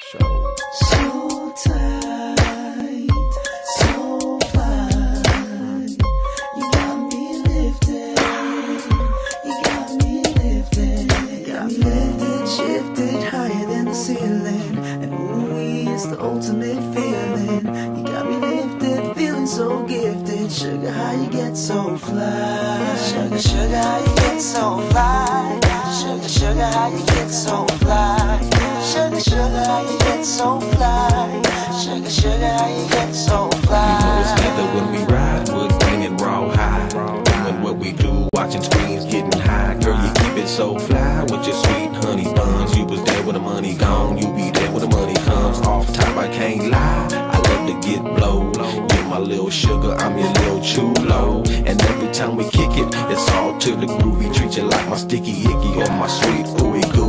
show. So tight, so fine. You got me lifted, you got me lifted, you got me lifted, shifted higher than the ceiling. And ooh, it's the ultimate feeling. You got me lifted, feeling so gifted. Sugar, how you get so fly? Sugar, sugar, how you get so fly? Sugar, sugar, how you get so fly? Sugar, sugar, how you get so fly? Sugar, sugar, how you get so fly? You know it's leather when we ride, wood grain and raw high. Doing what we do, watching screens, getting high. Girl, you keep it so fly with your sweet honey buns. You was there when the money gone, you be there when the money comes. Off top, I can't lie, I love to get blow. Get my little sugar, I'm your little chulo. And every time we kick it, it's all to the groovy. Treat you like my sticky icky or my sweet ooey gooey.